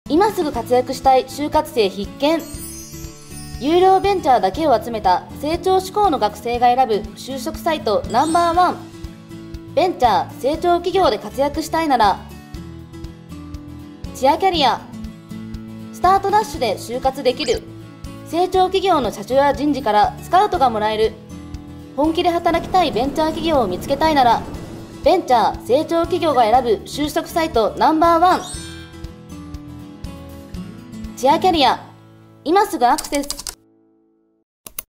今すぐ活躍したい就活生必見。有料ベンチャーだけを集めた成長志向の学生が選ぶ就職サイトナンバーワン。ベンチャー成長企業で活躍したいならチアキャリア。スタートダッシュで就活できる。成長企業の社長や人事からスカウトがもらえる。本気で働きたいベンチャー企業を見つけたいならベンチャー成長企業が選ぶ就職サイトナンバーワン。チアキャリア。今すぐアクセス。